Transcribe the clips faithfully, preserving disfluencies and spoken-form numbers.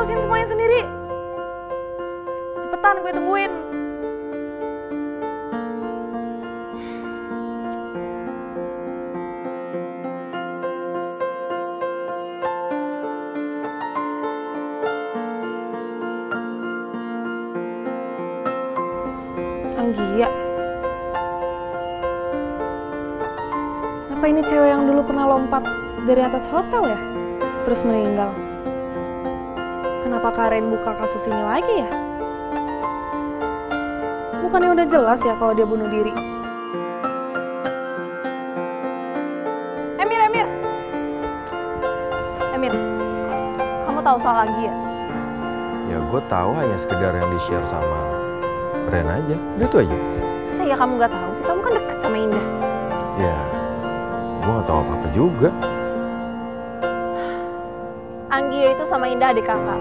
ngurusin semuanya sendiri. Cepetan, gue tungguin. Anggia. Apa ini cewek yang dulu pernah lompat dari atas hotel ya? Terus meninggal. Kenapa Karen buka kasus ini lagi ya? Bukannya udah jelas ya kalau dia bunuh diri? Emir, Emir! Emir, kamu tahu soal Anggia? Ya gue tahu hanya sekedar yang di-share sama Ren aja, udah itu aja. Masa ya kamu gak tahu sih? Kamu kan dekat sama Indah. Ya, gue gak tahu apa-apa juga. Anggia itu sama Indah adik kakak.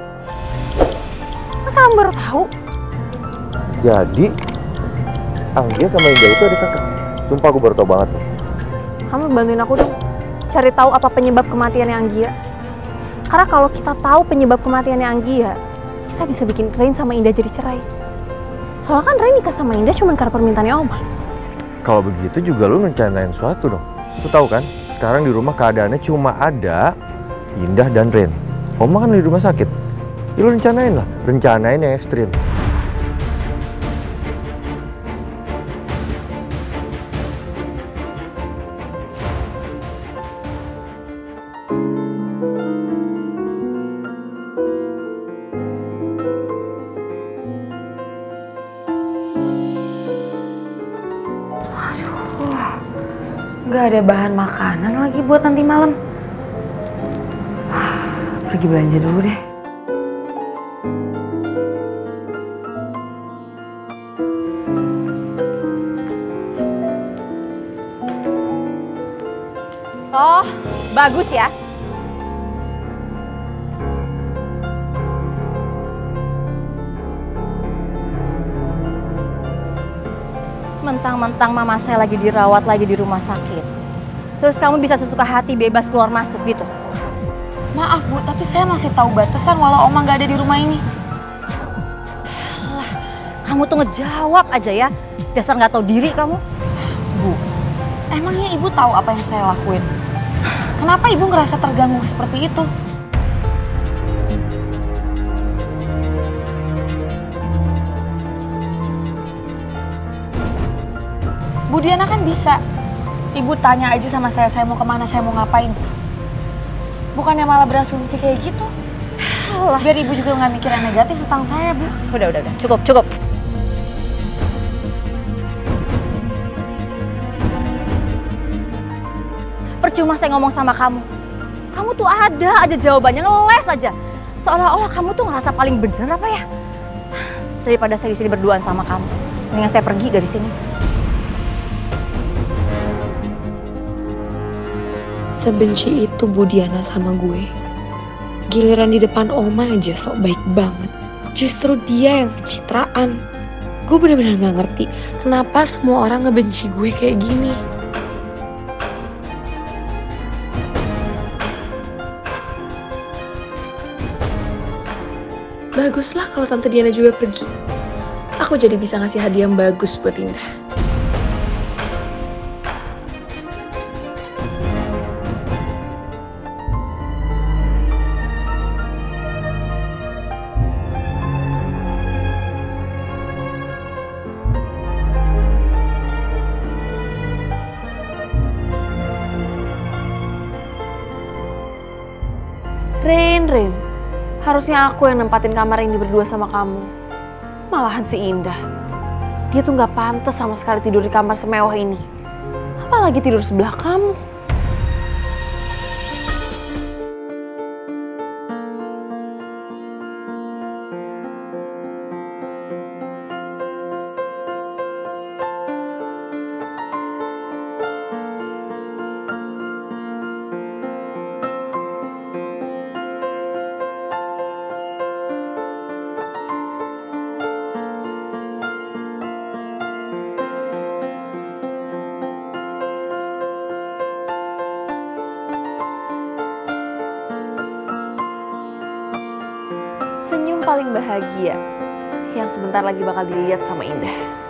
Masa kamu baru tahu? Jadi, Anggia sama Indah itu adik kakak? Sumpah gue baru tahu banget. Kamu bantuin aku dong, cari tahu apa penyebab kematiannya Anggia. Karena kalau kita tahu penyebab kematiannya Anggia, kita bisa bikin Rain sama Indah jadi cerai. Soalnya kan Rain nikah sama Indah cuma karena permintaannya Oma. Kalau begitu juga lu rencanain sesuatu dong. Lu tahu kan, sekarang di rumah keadaannya cuma ada Indah dan Ren. Oma kan di rumah sakit. Ya lu rencanain lah, rencanain yang ekstrim. Gak ada bahan makanan lagi buat nanti malam. Pergi belanja dulu deh. Oh, bagus ya. Mentang-mentang mama saya lagi dirawat lagi di rumah sakit. Terus kamu bisa sesuka hati bebas keluar masuk gitu? Maaf Bu, tapi saya masih tahu batasan walau Oma nggak ada di rumah ini. Alah, kamu tuh ngejawab aja ya. Dasar nggak tahu diri kamu. Bu, emangnya Ibu tahu apa yang saya lakuin? Kenapa Ibu ngerasa terganggu seperti itu? Bu Diana kan bisa. Ibu tanya aja sama saya, saya mau kemana, saya mau ngapain. Bukannya malah berasumsi kayak gitu. Alah. Biar Ibu juga nggak mikir yang negatif tentang saya, Bu. Udah, udah, udah. Cukup, cukup. Percuma saya ngomong sama kamu. Kamu tuh ada aja jawabannya, ngeles aja. Seolah-olah kamu tuh ngerasa paling bener apa ya? Daripada saya di sini berduaan sama kamu. Mendingan saya pergi dari sini. Sebenci itu Bu Diana sama gue. Giliran di depan Oma aja sok baik banget. Justru dia yang pencitraan. Gue bener-bener gak ngerti kenapa semua orang ngebenci gue kayak gini. Baguslah kalau Tante Diana juga pergi. Aku jadi bisa ngasih hadiah yang bagus buat Indah. Ren, Ren. Harusnya aku yang nempatin kamar ini berdua sama kamu. Malahan si Indah. Dia tuh gak pantas sama sekali tidur di kamar semewah ini. Apalagi tidur sebelah kamu. paling bahagia yang sebentar lagi bakal dilihat sama Indah.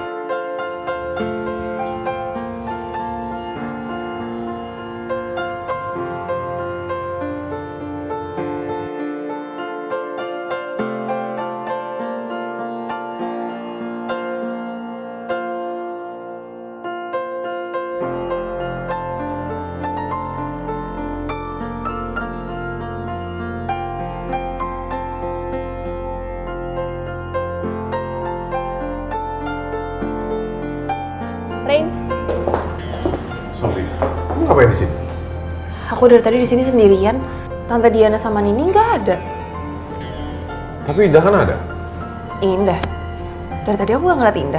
Rain, Sofi, kamu ngapain di sini? Aku dari tadi di sini sendirian. Tante Diana sama Nini nggak ada. Tapi Indah kan ada. Indah. Dari tadi aku nggak ngeliat Indah.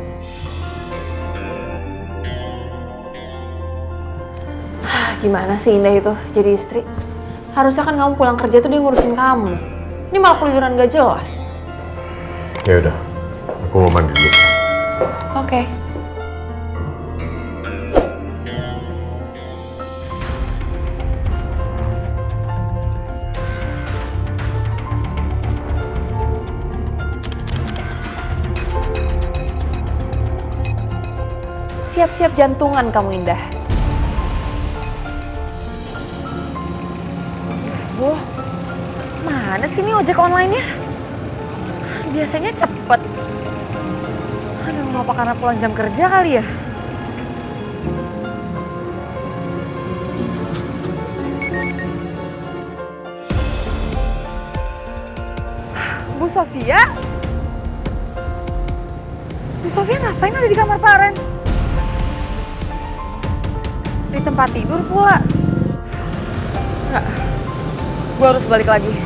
Hah, gimana sih Indah itu jadi istri? Harusnya kan kamu pulang kerja tuh dia ngurusin kamu. Ini malah keluyuran gak jelas. Ya udah, aku mau mandi dulu. Oke. siap-siap jantungan kamu, Indah. Wah, mana sih ini ojek online-nya? Biasanya cepet. Aduh, apa karena pulang jam kerja kali ya? Bu Sofia? Bu Sofia ngapain ada di kamar Pak Ren? Di tempat tidur pula. Enggak, gue harus balik lagi.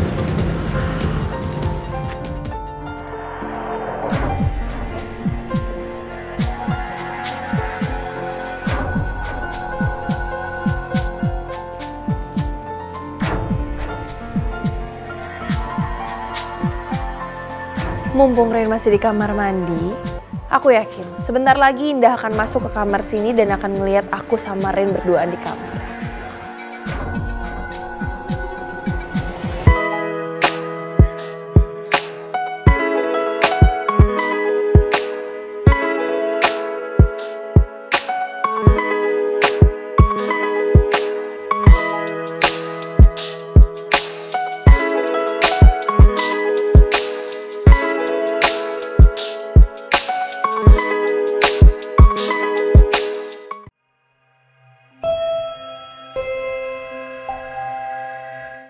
Mumpung Rain masih di kamar mandi, aku yakin sebentar lagi Indah akan masuk ke kamar sini dan akan melihat aku sama Rain berduaan di kamar.